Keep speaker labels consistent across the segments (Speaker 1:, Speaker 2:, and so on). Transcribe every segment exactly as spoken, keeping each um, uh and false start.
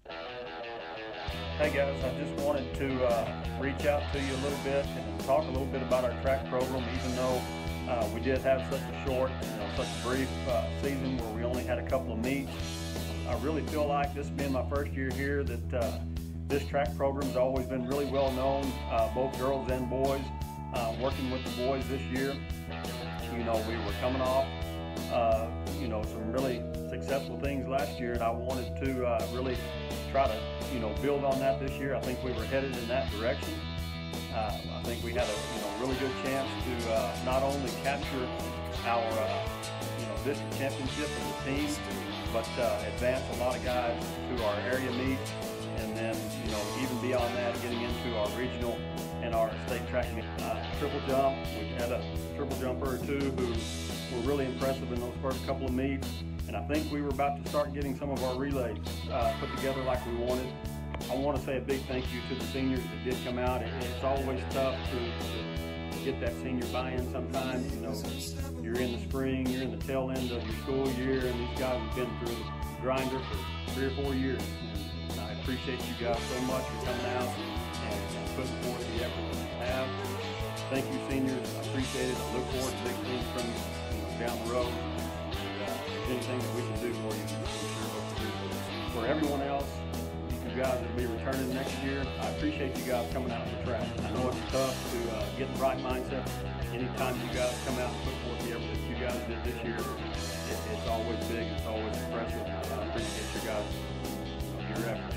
Speaker 1: Hey guys, I just wanted to uh, reach out to you a little bit and talk a little bit about our track program. Even though uh, we did have such a short, you know, such a brief uh, season where we only had a couple of meets, I really feel like, this being my first year here, that uh, this track program has always been really well known, uh, both girls and boys. Uh, working with the boys this year, you know, we were coming off, uh, you know, some really successful things last year, and I wanted to uh, really try to, you know, build on that this year. I think we were headed in that direction. Uh, I think we had a, you know, really good chance to uh, not only capture our, uh, you know, district championship as a team, but uh, advance a lot of guys to our area meets, and then, you know, even beyond that, getting into our regional and our state track meet. Uh, triple jump, we had a triple jumper or two who were really impressive in those first couple of meets, and I think we were about to start getting some of our relays uh, put together like we wanted. I want to say a big thank you to the seniors that did come out. It, it's always tough to, to get that senior buy-in sometimes. You know, you're in the spring, you're in the tail end of your school year, and these guys have been through the grinder for three or four years. And I appreciate you guys so much for coming out and, and putting forth the effort that you have. Thank you, seniors. I appreciate it. I look forward to big things from you, you know, down the road. And uh, if there's anything that we can do for you, we're sure hope to do for you. For everyone else, you guys that will be returning next year, I appreciate you guys coming out to the track. I know it's tough to uh, get the right mindset. Anytime you guys come out and put forth the effort that you guys did this year, it, it's always big. It's always impressive. I appreciate you guys, your effort.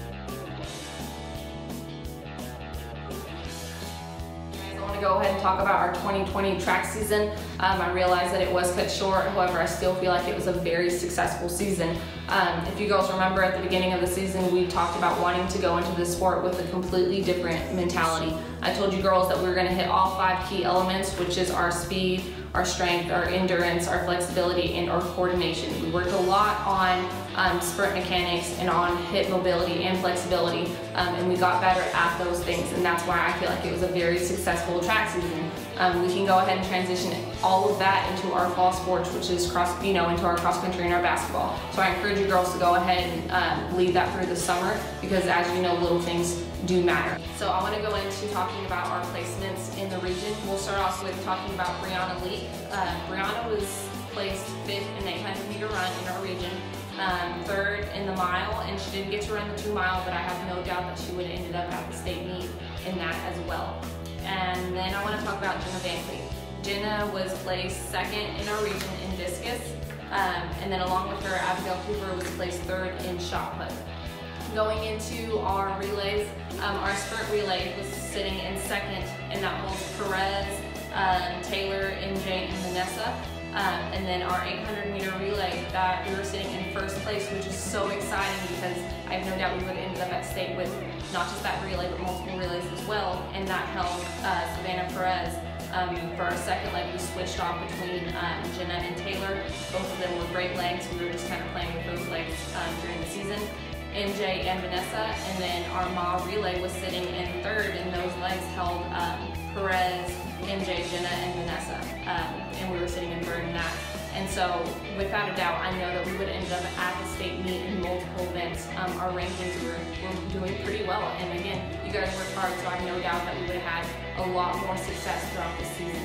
Speaker 2: I want to go ahead and talk about our twenty twenty track season. Um, I realize that it was cut short, however, I still feel like it was a very successful season. Um, if you girls remember, at the beginning of the season, we talked about wanting to go into this sport with a completely different mentality. I told you girls that we were going to hit all five key elements, which is our speed, our strength, our endurance, our flexibility, and our coordination. We worked a lot on um, sprint mechanics and on hip mobility and flexibility, um, and we got better at those things, and that's why I feel like it was a very successful track season. Um, we can go ahead and transition all of that into our fall sports, which is cross, you know, into our cross country and our basketball. So I encourage you girls to go ahead and um, lead that through the summer, because as you know, little things do matter. So I want to go into talking about our placements in the region. We'll start off with talking about Brianna Lee. Uh, Brianna was placed fifth in the eight hundred meter run in our region, um, third in the mile, and she didn't get to run the two mile, but I have no doubt that she would have ended up at the state meet in that as well. And then I want to talk about Jenna Banquet. Jenna was placed second in our region in discus, um, and then along with her, Abigail Cooper was placed third in shot put. Going into our relays, um, our sprint relay was sitting in second, and that holds Perez, um, Taylor, M J, and Vanessa. Um, and then our eight hundred meter relay, that we were sitting in first place, which is so exciting because I have no doubt we would have ended up at state with not just that relay, but multiple relays as well. And that held uh, Savannah Perez. Um, for our second leg, we switched off between um, Jenna and Taylor. Both of them were great legs. We were just kind of playing with those legs um, during the season. M J and Vanessa, and then our mile relay was sitting in third, and those legs held um, Perez, M J, Jenna, and Vanessa, um, and we were sitting in third in that. And so, without a doubt, I know that we would have ended up at the state meet in multiple events. Um, our rankings were, were doing pretty well, and again, you guys worked hard, so I have no doubt that we would have had a lot more success throughout this season.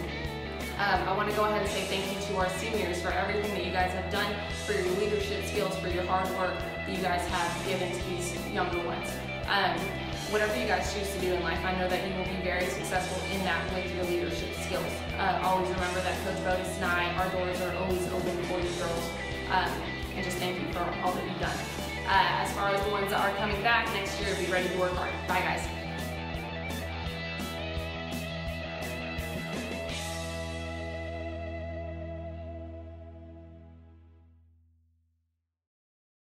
Speaker 2: Um, I want to go ahead and say thank you to our seniors for everything that you guys have done, for your leadership skills, for your hard work that you guys have given to these younger ones. Um, whatever you guys choose to do in life, I know that you will be very successful in that with your leadership skills. Uh, always remember that Coach Bodis and I, our doors are always open for you girls. Um, and just thank you for all that you've done. Uh, as far as the ones that are coming back next year, be ready to work hard. Bye guys.